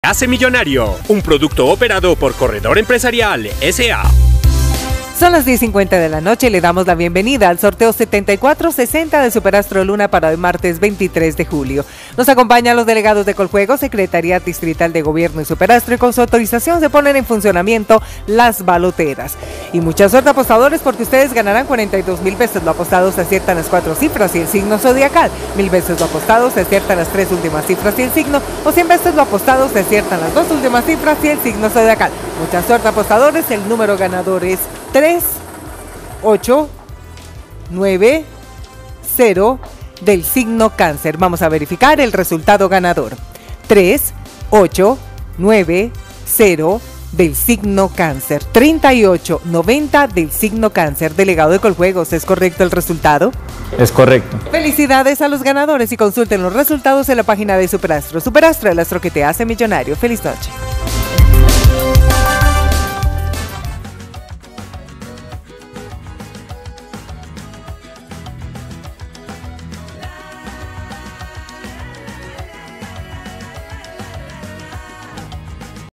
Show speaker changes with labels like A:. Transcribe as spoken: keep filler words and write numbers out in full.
A: hace millonario. Un producto operado por Corredor Empresarial S A
B: Son las diez cincuenta de la noche y le damos la bienvenida al sorteo setenta y cuatro sesenta de Superastro Luna para hoy martes veintitrés de julio. Nos acompañan los delegados de Coljuegos, Secretaría Distrital de Gobierno y Superastro, y con su autorización se ponen en funcionamiento las baloteras. Y mucha suerte, apostadores, porque ustedes ganarán cuarenta y dos mil veces lo apostado se aciertan las cuatro cifras y el signo zodiacal, mil veces lo apostado se aciertan las tres últimas cifras y el signo, o cien veces lo apostado se aciertan las dos últimas cifras y el signo zodiacal. Mucha suerte, apostadores. El número ganador es tres, ocho, nueve, cero del signo Cáncer. Vamos a verificar el resultado ganador. tres, ocho, nueve, cero del signo Cáncer. treinta y ocho noventa del signo Cáncer. Delegado de Coljuegos, ¿es correcto el resultado?
C: Es correcto.
B: Felicidades a los ganadores y consulten los resultados en la página de Superastro. Superastro, el astro que te hace millonario. Feliz noche.